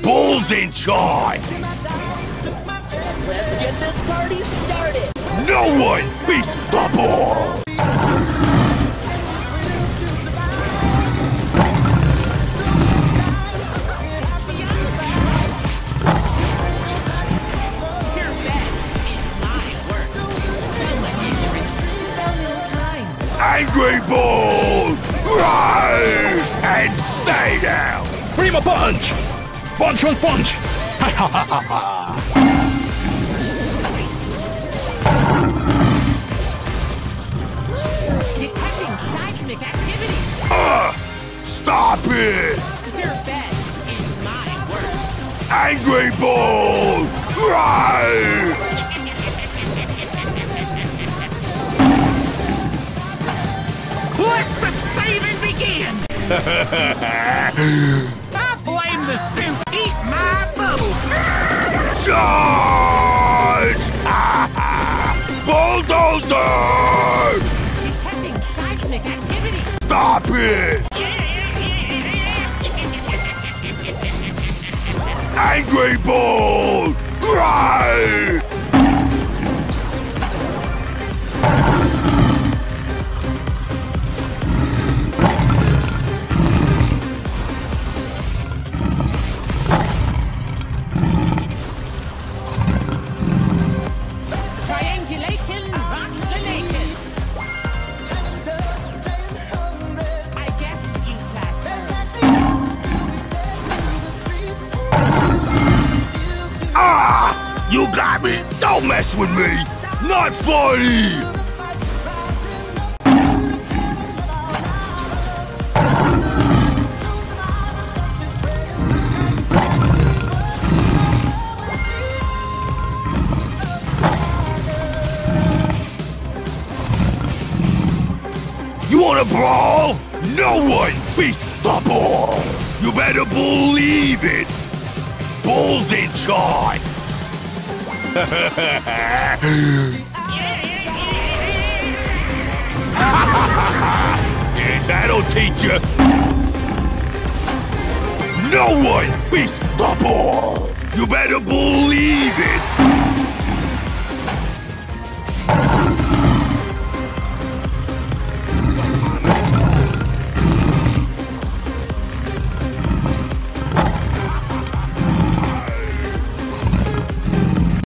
Bull's in charge! Let's get this party started! No one beats the Bull! Angry Bull! Rise and stay down! Prima punch! Punch on punch! Ha ha ha ha ha! Detecting seismic activity! Stop it! Your best is my worst! Angry Bull! Rise! Let the saving begin! I blame the Sims eat my bubbles! Charge! Bulldozer! Detecting seismic activity! Stop it! Angry Bull! Rise! Triangulation rocks the nation! I guess you plateaued. You got me! Don't mess with me! Not funny! You wanna brawl? No one beats the Bull! You better believe it! Bull's in charge! Yeah, that'll teach you! No one beats the Bull! You better believe it!